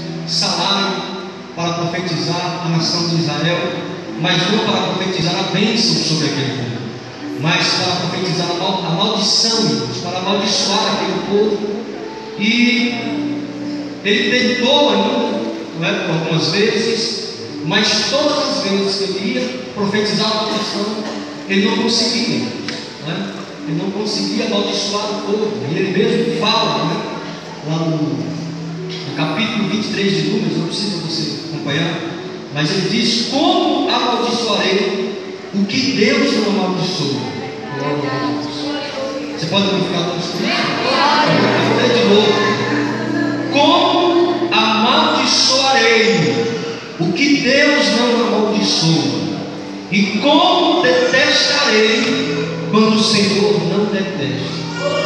salário para profetizar a nação de Israel, mas não para profetizar a bênção sobre aquele povo, mas para profetizar a maldição, irmãos, para amaldiçoar aquele povo. E ele tentou ainda, não é, por algumas vezes, mas todas as vezes que ele ia profetizar a maldição, ele não conseguia, não é? Ele não conseguia amaldiçoar o povo. E ele mesmo fala, né, lá no capítulo 23 de Números, não precisa você acompanhar, mas ele diz: como amaldiçoarei o que Deus não amaldiçoou? Você pode verificar todos os comigo? Eu vou ler de novo. Como amaldiçoarei o que Deus não amaldiçoa? E como detestarei quando o Senhor não detesta?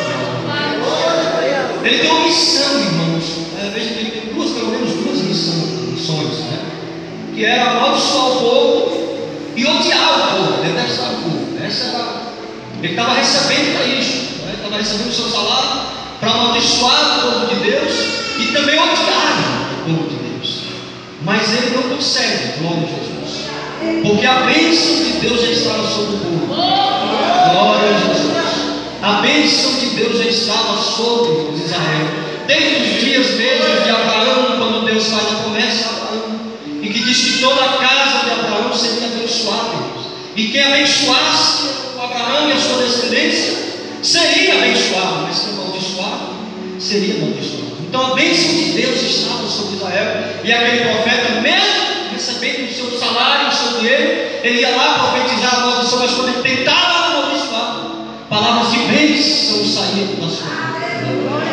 Ele tem uma missão, irmãos. Veja que ele tem pelo menos duas missões, né? Que era amaldiçoar o povo e odiar o povo, detestar o povo. Ele estava recebendo para isso, né? Estava recebendo o seu salário para amaldiçoar o povo de Deus e também odiar o povo de Deus. Mas ele não consegue, glória a Jesus, porque a bênção de Deus já estava sobre o povo. Glória a Jesus. A bênção de Deus já estava sobre Israel, desde os dias mesmo de Abraão, quando Deus faz a promessa a Abraão, e que diz que toda a casa de Abraão seria abençoada, e quem abençoasse Abraão e a sua descendência seria abençoado, mas quem amaldiçoado seria amaldiçoado. Então a bênção de Deus estava sobre Israel, e aquele profeta, mesmo recebendo o seu salário, o seu dinheiro, ele ia lá profetizar a maldição, mas quando ele tentava amaldiçoar, palavras de bênção saíam da sua boca.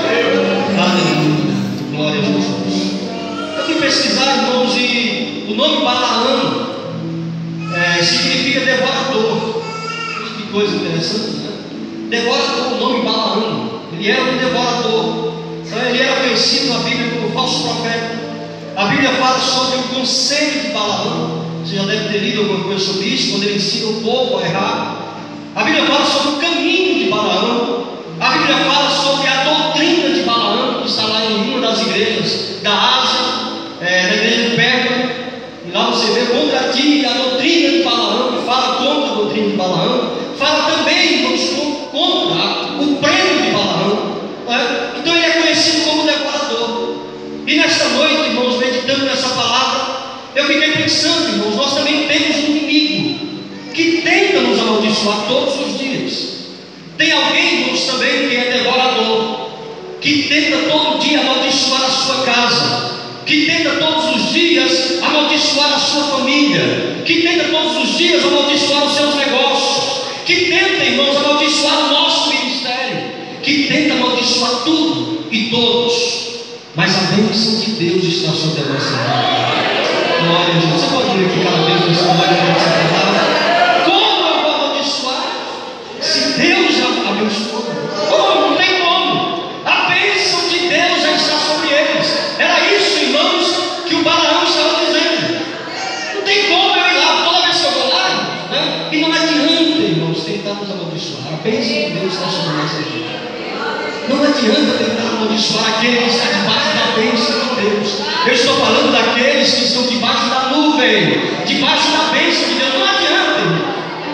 Aleluia, glória a Jesus. Eu fui pesquisar, irmãos, e o nome Balaão significa devorador. Que coisa interessante, né? Devorador, o nome Balaão. Ele era um devorador. Ele era conhecido na Bíblia como falso profeta. A Bíblia fala sobre o conselho de Balaão. Você já deve ter lido alguma coisa sobre isso, quando ele ensina o povo a errar. A Bíblia fala sobre o caminho de Balaão. A Bíblia fala sobre a doutrina de Balaão, que está lá em uma das igrejas da Ásia, na igreja de Pérgamo. E lá você vê contra ti a doutrina de Balaão, que fala contra a doutrina de Balaão. Fala também, irmãos, contra o prêmio de Balaão. Então ele é conhecido como devorador. E nesta noite, irmãos, meditando nessa palavra, eu fiquei pensando, irmãos, nós também temos um inimigo que tenta nos amaldiçoar todos os dias. Tem alguém, irmãos, também que é devorador, que tenta todo dia amaldiçoar a sua casa, que tenta todos os dias amaldiçoar a sua família, que tenta todos os dias amaldiçoar os seus negócios, que tenta, irmãos, amaldiçoar o nosso ministério, que tenta amaldiçoar tudo e todos. Mas a bênção de Deus está sobre a nossa vida. Glória a Deus. Você pode glorificar a Deus nessa noite para essa palavra? Como eu vou amaldiçoar se Deus já abençoou? Como? Não tem como. A bênção de Deus já está sobre eles. Era isso, irmãos, que o Balaão estava dizendo. Não tem como eu ir lá toda vez que eu vou lá, né? E não adianta, irmãos, tentar nos amaldiçoar. A bênção de Deus está sobre a nossa vida. Não adianta tentar amaldiçoar aquele que está debaixo da bênção de Deus. Eu estou falando daqueles que estão debaixo da nuvem, debaixo da bênção de Deus. Não adianta, irmão.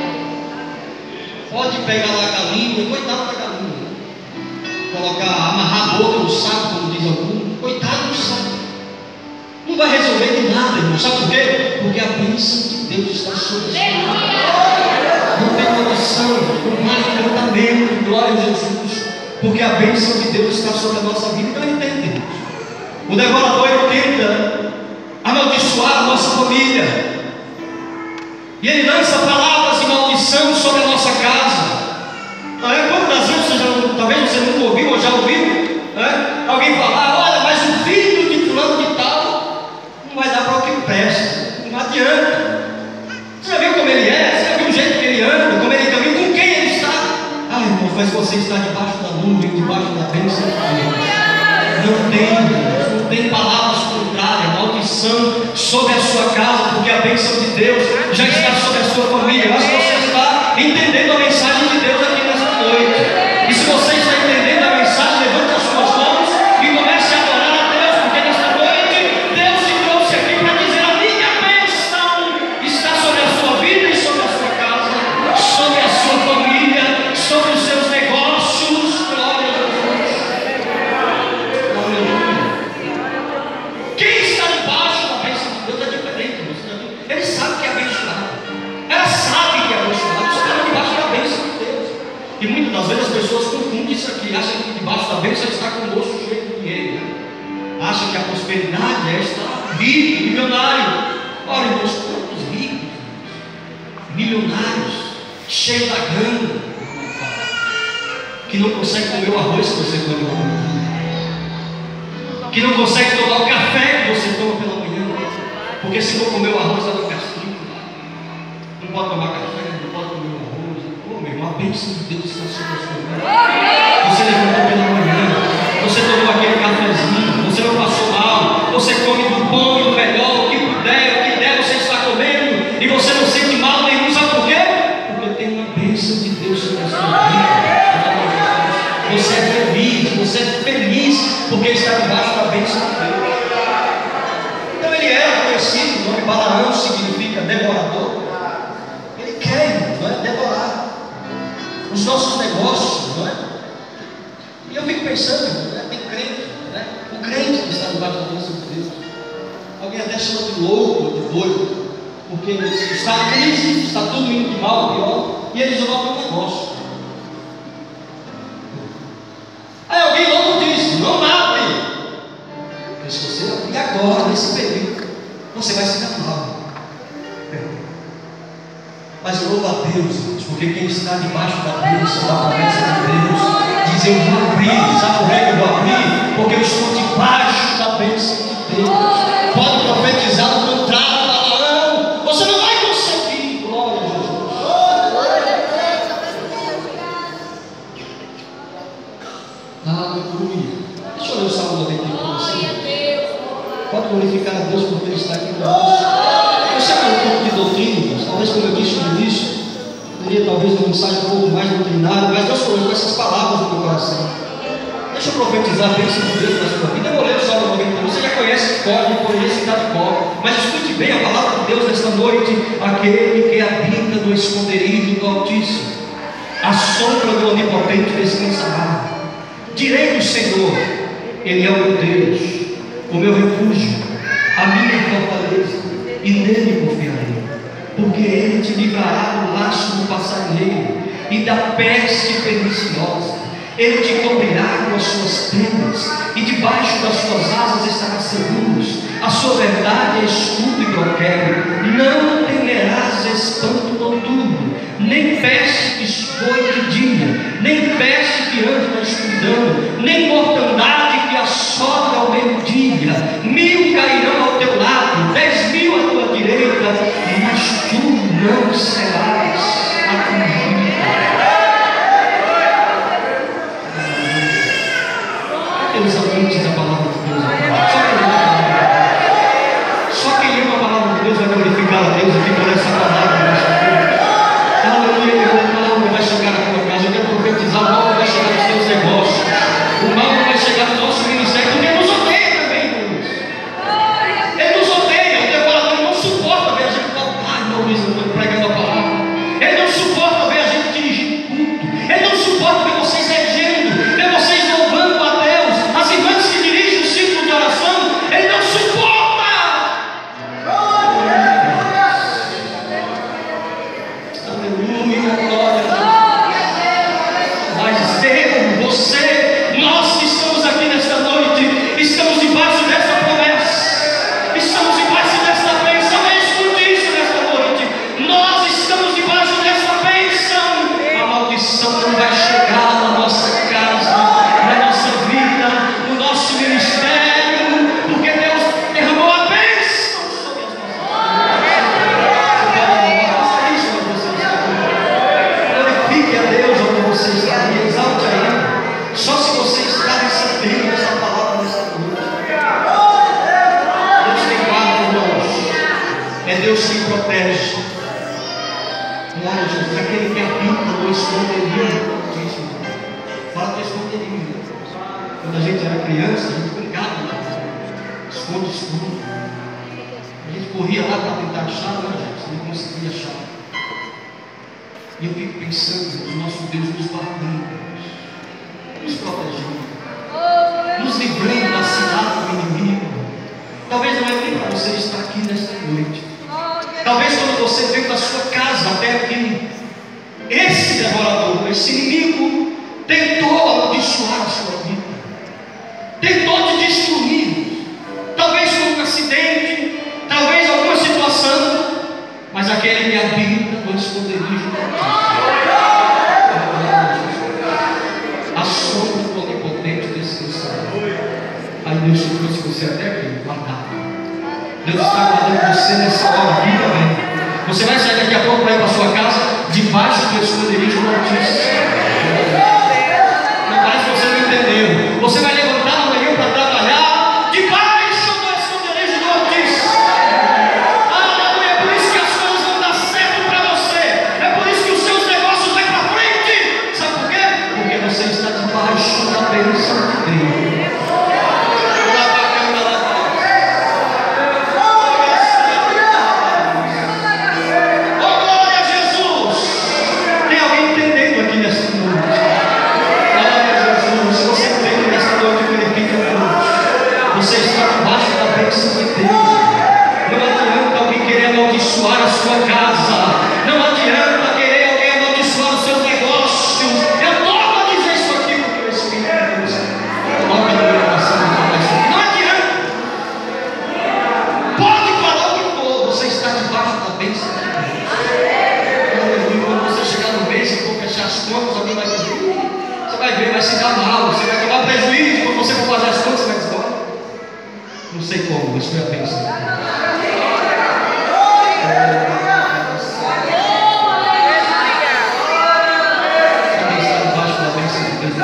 Pode pegar lá a galinha, coitado da galinha, amarrar a boca no saco, como diz algum, coitado do saco. Não vai resolver de nada, irmão. Sabe por quê? Porque a bênção de Deus está sobre a sua vida. Não tem condição, não vai encantamento, glória a Jesus. Porque a bênção de Deus está sobre a nossa vida. Então entende, o devorador ele tenta amaldiçoar a nossa família, e ele lança palavras de maldição sobre a nossa casa. Quantas vezes talvez você nunca ouviu ou já ouviu, alguém falar: olha, mas o filho de fulano de tal não vai dar para o que presta, não adianta. Você já viu como ele é? Você já viu o jeito que ele anda, como ele caminha, com quem ele está? Irmãos, mas você está debaixo da nuvem, debaixo da bênção de Deus. Não tem palavras contrárias, maldição sobre a sua casa, porque a bênção de Deus já está sobre a sua família. Eu acho que você está entendendo a mensagem de Deus aqui nessa noite. E se você está entendendo a mensagem, levante as suas mãos e acha que a prosperidade é estar rico, milionário. Olha, irmãos, quantos ricos, milionários, cheios da grana, que não consegue comer o arroz que você come pela manhã, que não consegue tomar o café que você toma pela manhã, porque se for comer o arroz, ela não castiga. Não pode tomar café, não pode comer o arroz. Meu irmão, a bênção de Deus está sobre a sua vida. Você levantou pela manhã, você tomou aquele cafezinho, você não passou mal, você come do bom e do melhor, o que der, você está comendo, e você não sente mal nenhum. Sabe por quê? Porque tem uma bênção de Deus sobre a sua vida. Você é feliz porque está debaixo da bênção de Deus. Então ele era conhecido, o nome Balaão significa devorador. Ele quer, não é? Devorar os nossos negócios, não é? E eu fico pensando, né? Tem crente, né? O crente que está debaixo da bênção de Deus. Alguém até chama de louco ou de doido, porque está em crise, está tudo indo de mal a pior, e eles vão ter um negócio. Aí alguém louco diz: não mate. Mas se você abrir agora, nesse período, você vai se dar mal. Mas eu louvo a Deus, porque quem está debaixo da bênção, da promessa de Deus, diz: eu vou abrir. Sabe por que eu vou abrir? Porque eu estou debaixo da bênção de Deus. Pode profetizar o contrário, Balaão, você não vai conseguir. Glória a Jesus. Aleluia. Deixa eu ler o Salmo 91 para você. Pode glorificar a Deus porque Ele está aqui conosco. Você é um pouco de doutrina, talvez, como eu disse no início, teria talvez uma mensagem um pouco mais doutrinária, mas Deus falou com essas palavras no meu coração. Deixa eu profetizar a bênção de Deus na sua vida. Eu vou ler o Salmo 91. Você já conhece de cor, não poderia citar de cor, mas escute bem a palavra de Deus nesta noite. Aquele que habita no esconderijo do Altíssimo, a sombra do Onipotente descansará. Direi do Senhor: Ele é o meu Deus, o meu refúgio, a minha fortaleza, e nele confiarei, porque Ele te livrará do laço do passarinheiro e da peste perniciosa. Ele te cobrirá com as suas tendas, e debaixo das suas asas estarás seguros. A sua verdade é escudo e broquel. Não temerás espanto noturno, nem peste que voe de dia, nem peste que ande na escuridão, nem mortandade que assola ao meio-dia. 1000 cairão ao teu lado, 10.000 à tua direita, mas tu não serás atingido. Aqueles amantes da palavra de Deus, só quem ama a palavra de Deus vai glorificar a Deus aqui por essa palavra. Aleluia, a palavra vai chegar na tua casa. Eu quero profetizar: o mal vai chegar nos teus negócios, o mal vai chegar no nosso ministério, porque Ele nos odeia também, irmãos. Ele nos odeia. O devorador não suporta ver a gente falar: não, Luiz, eu estou pregando a palavra. Ele não suporta ver a gente dirigir culto. Ele não suporta ver vocês regendo, ver vocês louvando a Deus, as irmãs que dirigem o círculo de oração. Ele não suporta. Aleluia, glória a Deus. Mas eu, você, nós que estamos aqui nesta noite, estamos debaixo desta promessa, estamos debaixo desta bênção. Escute isso nesta noite: nós estamos debaixo desta bênção. A maldição não vai chegar na nossa casa, na nossa vida, no nosso ministério, porque Deus derramou a bênção sobre as nossas vidas. Glorifique a Deus onde você está e exalte a Ele. Só se você está recebendo essa palavra nessa noite. Deus tem guarda, irmãos. É Deus que protege. Glória a Jesus. Aquele que habita no esconderijo do Altíssimo. Fala do esconderijo. Quando a gente era criança, a gente brincava, esconde. A gente corria lá para tentar achar, né, gente? Não conseguia achar. E eu fico pensando: o nosso Deus nos guardando, nos protegendo, nos livrando da cilada do inimigo. Talvez não é nem para você estar aqui nesta noite. Talvez quando você veio da sua casa até aqui, esse devorador, esse inimigo, tentou amaldiçoar a sua vida, tentou te destruir, dirige no a sombra do onipotente descansará. Aí Deus te trouxe você até aqui, guardado. Deus está guardando você nessa hora, viva bem. Você vai sair daqui a pouco para ir para sua casa, debaixo do esconderijo do Altíssimo. Não parece que você não entendeu. Você vai levantar amanhã para trabalhar, debaixo do esconderijo do Altíssimo. Aleluia, é por isso que as coisas vão dar certo para você. É por isso que os seus negócios vão para frente. Sabe por quê? Porque você está debaixo da bênção de Deus. Vai se dar mal, você vai tomar prejuízo. Quando você for fazer as coisas, você vai dizer: olha, não sei como, mas foi a bênção. Também está debaixo da bênção de Deus.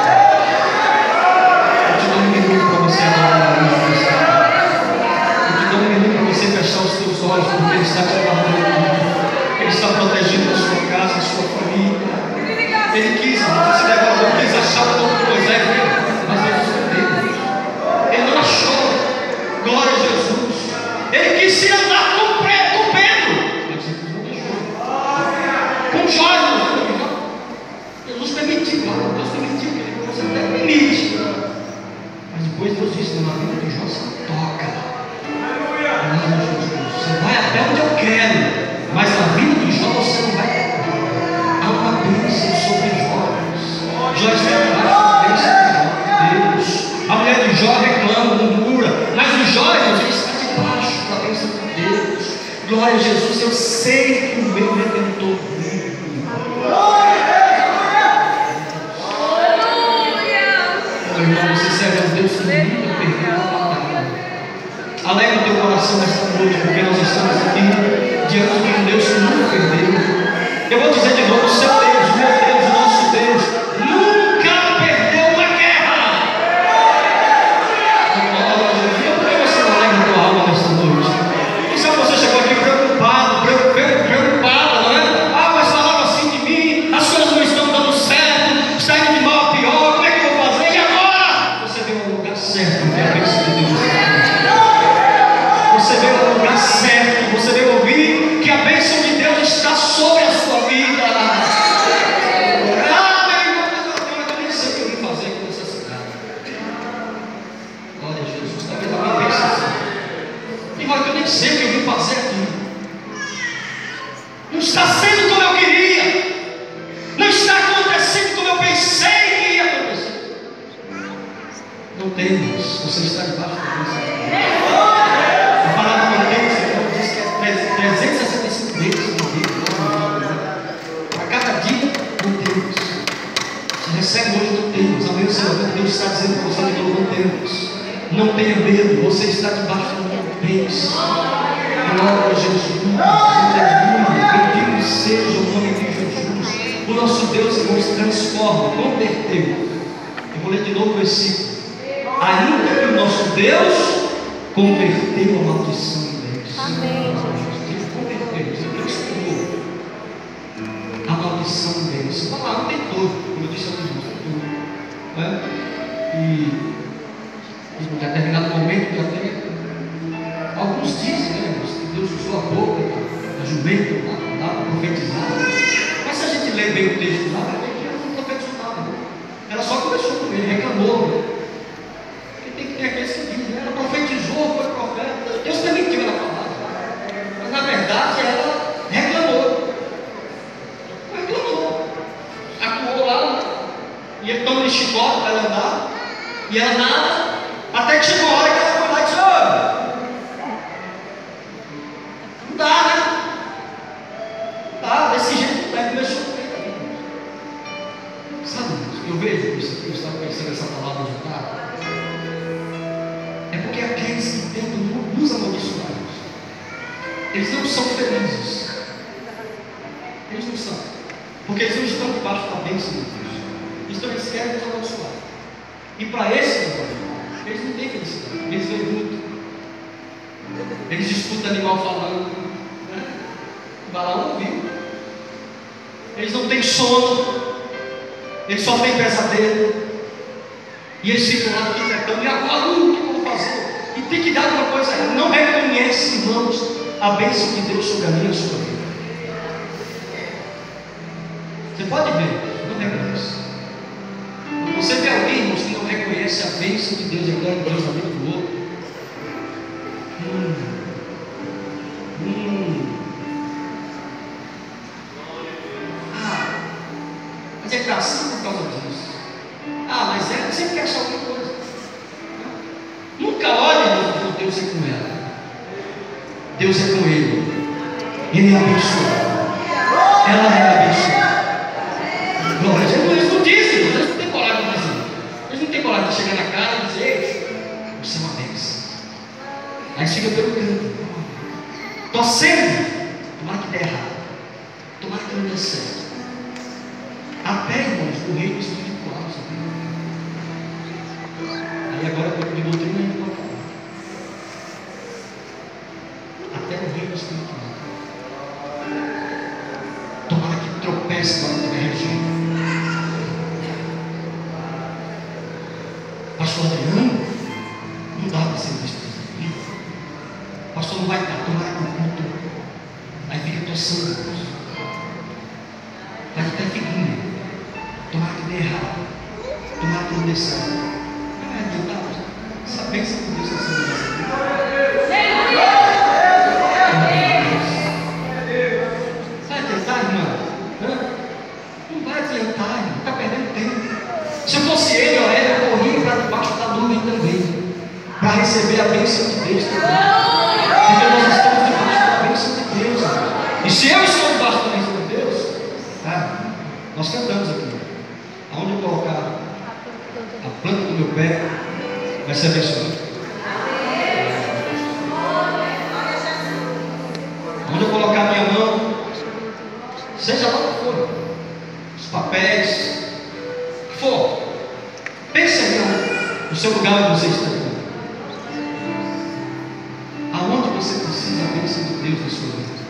Eu te dou um minuto para você adorar a Deus. Eu te dou um minuto para você fechar os teus olhos, porque Ele está te guardando. Ele está protegendo a sua casa, a sua família. Ele quis, você deve não quis achar o nome de Moisés, mas Deus escondeu. Ele não achou. Glória a Jesus. Ele quis se andar com Pedro, mas Jesus não deixou. Com Jó, Jesus permitiu. Deus permitiu que ele fosse até o limite. Mas depois Deus disse: na vida de Jó você toca. Você vai até onde eu quero, mas na vida de Jó você não vai tocar. Há uma bênção sobre Jó. Jó está debaixo da bênção de Deus. A mulher de Jó reclama, murmura, mas o Jó, ele está debaixo da bênção de Deus. Glória a Jesus, eu sei que o meu Redentor vive. Meu irmão, você serve a Deus que nunca perdeu a batalha. Alegra o teu coração nesta noite, porque nós estamos aqui diante de um Deus que nunca perdeu. Eu vou dizer de novo: o seu Deus, o meu Deus, o nosso Deus nunca perdeu uma guerra. Por que você não alegra a tua alma nesta noite? E se você chegou aqui preocupado, preocupada, não é? Ah, mas falaram assim de mim, as coisas não estão dando certo, está indo de mal a pior, como é que eu vou fazer? E agora? Você veio ao lugar certo, porque a bênção de Deus está. Você veio ao lugar certo, você veio ouvir que a bênção de Deus está sobre a sua vida. Meu irmão, eu nem sei o que eu vim fazer aqui nessa cidade. Glória a Jesus. Talvez alguém pense assim: irmão, eu nem sei o que eu vim fazer aqui. Não está sendo como eu queria. Não está acontecendo como eu pensei que ia acontecer. Não temas, você está debaixo da bênção de Deus. A palavra de Deus diz que é 365 vezes no dia. Para cada dia, não temos. Você recebe hoje, não temos. Amanhã você vai ver que Deus está dizendo para você que não temos. Não tenha medo, você está debaixo da minha bênção. Glória a Jesus. Aleluia. Bendito seja o nome de Jesus. O nosso Deus nos transforma, converteu. Eu vou ler de novo o versículo. Ainda que o nosso Deus converteu a maldição em bênção. Amém. Ele converteu, ele transformou a maldição em bênção. A palavra tem todo, como eu disse a vocês, tem tudo, né? E em determinado momento, já tem alguns dizem, né, que Deus usou a boca da jumenta para profetizar. Mas se a gente lê bem o texto lá, vai ver que ela não profetizou nada. Ela só começou com ele, reclamou. Porque tem que ter aqueles que dizem: ela profetizou, foi profeta. Deus permitiu ela falar. Mas na verdade ela reclamou. Acuou lá, e ele toma de chicote para ela andar. E ela nada. Até que chegou a hora que ela foi lá e disse: olha, não dá, né? Não dá, desse jeito tentam nos amaldiçoar. Eles não são felizes. Eles não são. Porque eles não estão debaixo da bênção de Deus. Então eles querem nos amaldiçoar. E para esse eles não têm felicidade. Eles veem muito. Eles escutam animal falando. Né? Balaão ouviu. Eles não têm sono. Eles só têm pesadelo. E eles ficam lá tentando. E agora o que eu vou fazer? E tem que dar uma coisa. Não reconhece, irmãos, a bênção de Deus sobre a minha e a sua vida. Você pode ver, não reconhece. Você vê alguém, irmãos, que não reconhece a bênção de Deus e a glória de Deus na vida do outro. Mas é assim por causa disso. Mas ela sempre quer achar alguma coisa. Nunca olhe, irmão, Deus é com ela. Deus é com ele. Ele é abençoado. Ela é abençoada. Glória a Deus. Eles não dizem, eles não têm coragem de dizer. Eles não têm coragem de chegar na cara e dizer: você é uma bênção. Aí chega pelo canto, torcendo. Tomara que dê errado. Tomara que não dê certo. Até, irmãos, o reino espiritual. Aí agora o de doutrina ainda pode falar. Até o reino espiritual. Tomara que tropece na tua região. Pastor Adriano, não dá para ser visto. Pastor, não vai dar, tomara que o culto. Aí fica torcendo. Vai até figurinha. Tomara que dê errado. Tomara que não dê certo. Não é adiantado. Essa bênção que Deus está sendo dessa. Vai adiantar, irmão? Não vai adiantar, irmão. Está perdendo tempo. Se eu fosse ele, eu corria para debaixo da nuvem também. Para receber a bênção de Deus também. Porque nós estamos debaixo da bênção de Deus. E se eu estou debaixo da bênção de Deus, nós cantamos aqui. Aonde eu colocar a planta do meu pé, vai ser abençoado. Onde eu colocar a minha mão, seja lá o que for, os papéis, o que for, pense aí no seu lugar onde você está. Aonde você precisa da bênção de Deus na sua vida?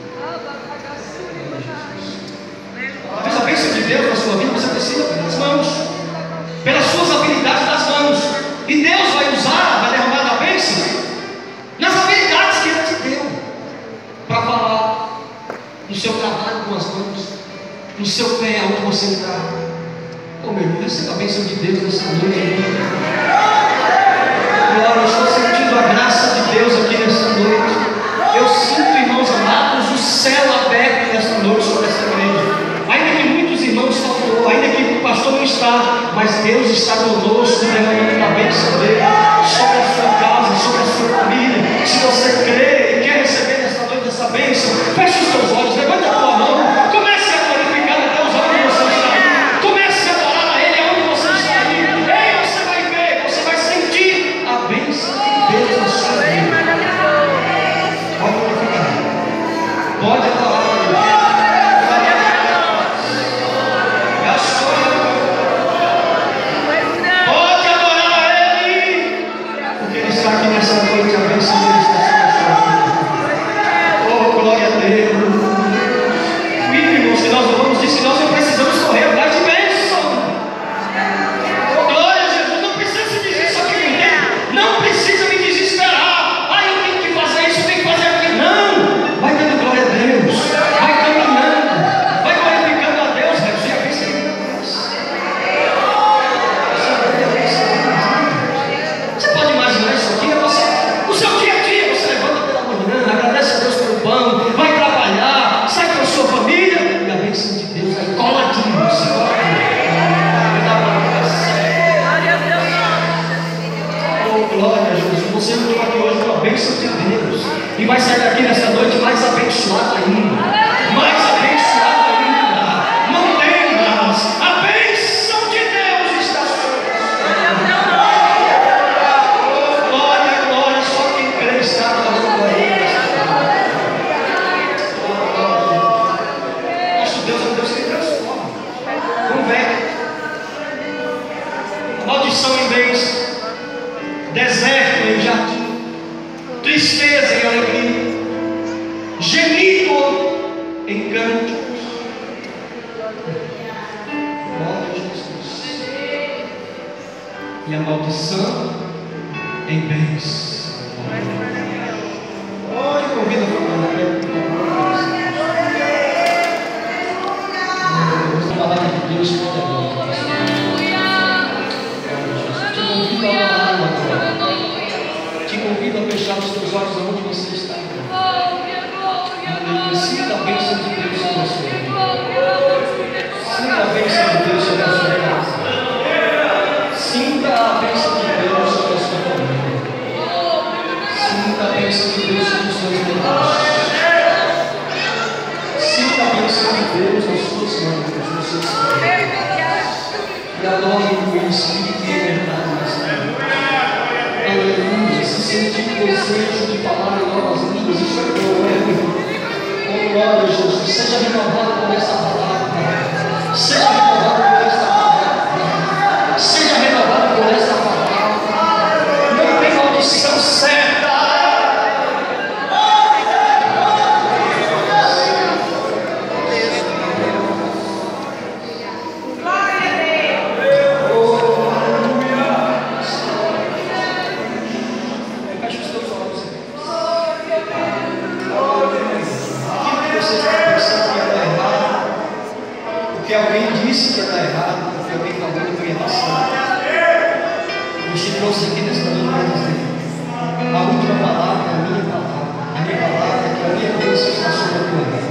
Talvez a bênção de Deus na sua vida você precisa das mãos, pelas suas habilidades das mãos. E Deus vai usar, vai derramar da bênção nas habilidades que Ele te deu para falar, no seu trabalho com as mãos, no seu pé, aonde você está. Meu irmão, receba a bênção de Deus nessa noite. Glória, eu estou sentindo a graça de Deus aqui nessa noite. Eu sinto, irmãos amados, o céu aberto nessa noite sobre essa igreja. Ainda que muitos irmãos faltou, ainda que o pastor não está, mas Deus está conosco, derramando a bênção dele sobre a sua casa, sobre a sua família. Se você crê e quer receber nessa noite essa bênção, feche os seus olhos, levante a tua mão, comece a glorificar a Deus onde você está. Comece a adorar a Ele onde você está. Ei, você vai ver, você vai sentir a bênção de Deus na sua vida. Pode glorificar, pode adorar a Deus. Aqui nessa noite a bênção dele está sobre a sua vida. Oh, glória a Deus. Irmãos, que nós vamos dizer que nós não precisamos correr atrás de bênção. Oh, glória a Jesus. Não precisa se dizer isso aqui. Não precisa me desesperar. Eu tenho que fazer isso, eu tenho que fazer aquilo. Não. Vai dando glória a Deus. Vai caminhando. Vai glorificando a Deus. Vai dizer a bênção de Deus. Você pode imaginar isso aqui? No seu dia a dia, você levanta pela manhã, agradece a Deus pelo pão, vai trabalhar, sai com a sua família, e a bênção de Deus aí coladinho, você oh, glória a Jesus. Você entrou aqui hoje com a bênção de Deus e vai sair daqui nessa noite mais abençoado ainda, mais abençoado ainda. Não temas, a bênção de Deus está sobre você. tristeza em alegria, gemido em cânticos. Glória a Jesus. E a maldição em bens. Olha, convida a família. A palavra de Deus poderosa. Te convido a orar agora. Te convido a fechar os teus olhos onde você está. Sinta a bênção de Deus sobre a sua vida. Sinta a bênção de Deus sobre a sua casa. Sinta a bênção de Deus sobre a sua família. Sinta a bênção de Deus sobre os seus negócios. Sinta a bênção de Deus nas suas mãos, nos seus pés. E adore o Espírito e a verdade nessa noite. Aleluia. Se sentir desejo de falar em novas línguas, isso é glória. Oh, glória a Jesus. Seja renovado por essa palavra. Seja renovado por essa palavra. Seja renovado por essa palavra. Não tem maldição certa. Porque alguém disse que está errado, porque alguém falou que eu ia passar. Deus te trouxe aqui nesta noite para dizer: a última palavra é a minha palavra. A minha palavra é que a minha bênção está sobre a tua vida.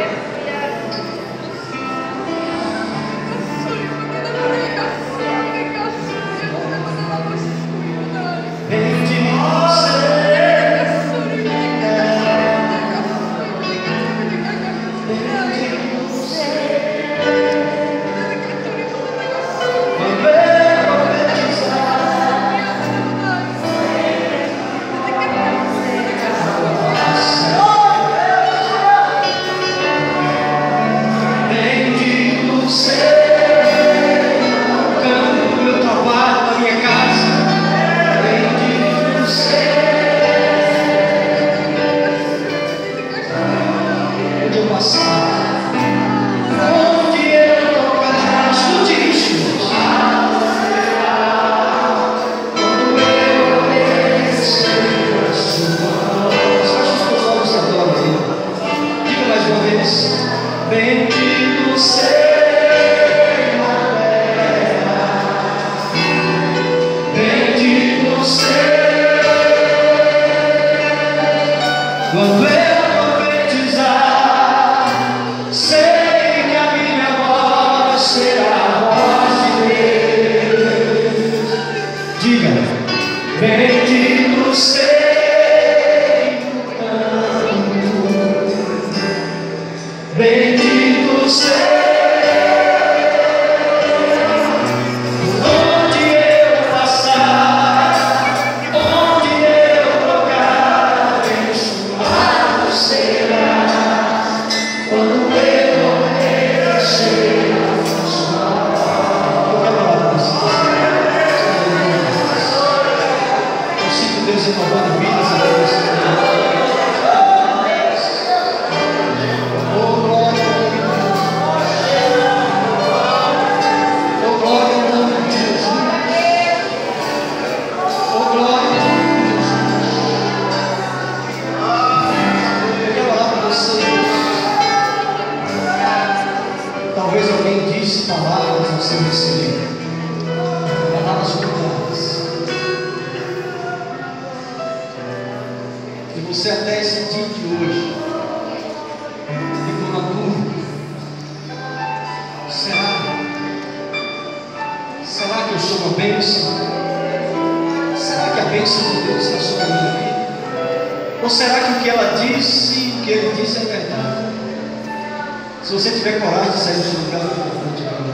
Você até esse dia de hoje ficou na dúvida: será que eu sou uma bênção? Será que a bênção de Deus está sobre a minha vida? Ou será que o que ela disse, o que ele disse é verdade? Se você tiver coragem de sair do seu lugar, eu vou te falar.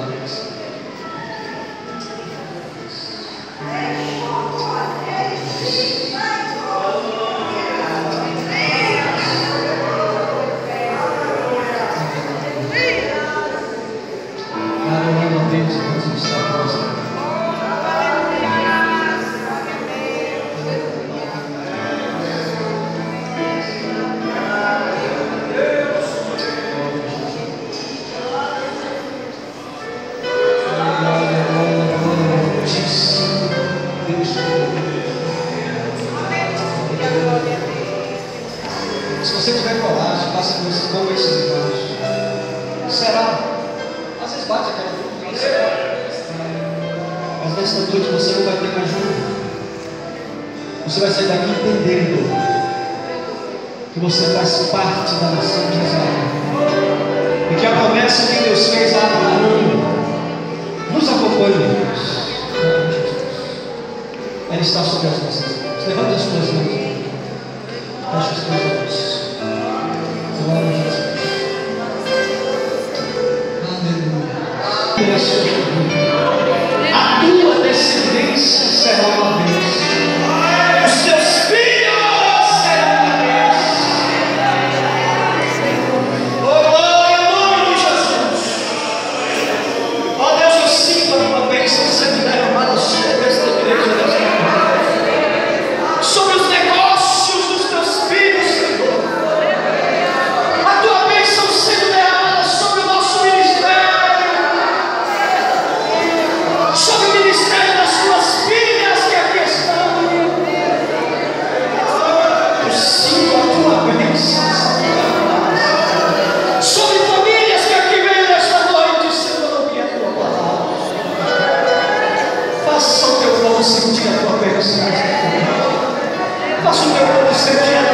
você tiver coragem, faça com esse negócio. Será? Às vezes bate aquela dúvida. Mas nesta noite você não vai ter mais dúvida. Você vai sair daqui entendendo que você faz parte da nação de Israel. E que a promessa que Deus fez a Abraão nos acompanha, Deus. Ela está sobre as nossas mãos. Levante as suas mãos. Feche os teus olhos. Glória a Jesus. Aleluia. A tua descendência será uma bênção. Os teus filhos serão uma bênção. Oh, glória ao nome de Jesus. Oh Deus, eu sinto a tua bênção sendo derramada sobre esta igreja desta manhã. Sobre os negócios dos teus filhos, Senhor. A tua bênção sendo derramada sobre o nosso ministério, sobre o ministério das tuas filhas que aqui estão. Eu sinto a tua bênção sobre famílias que aqui vêm nesta noite, Senhor, ouvir a tua palavra. Faça o teu povo sentir a tua bênção. Faça o teu povo sentir a